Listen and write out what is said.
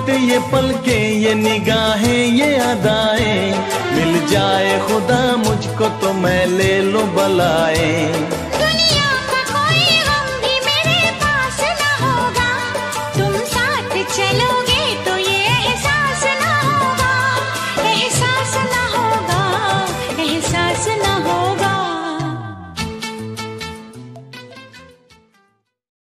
वक्त ये पलके ये निगाहें ये अदाएं, मिल जाए खुदा मुझको तो मैं ले लूं बलाएं।